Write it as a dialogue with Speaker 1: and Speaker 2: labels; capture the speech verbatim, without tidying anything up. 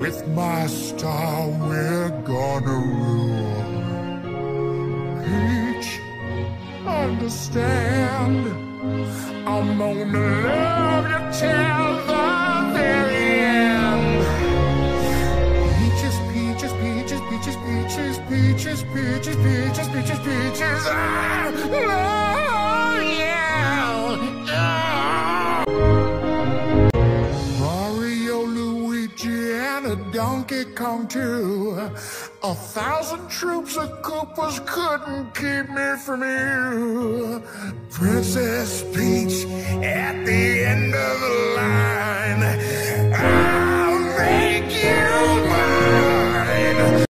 Speaker 1: With my star, we're gonna rule. Peach, understand, I'm gonna love you till the very end. Peaches, peaches, peaches, peaches, peaches, peaches, peaches, peaches, peaches, peaches, ah, oh, yeah, yeah. Mario, Luigi, and a Donkey Kong too. A thousand troops of Koopas couldn't keep me from you. Princess Peach at the end of the line.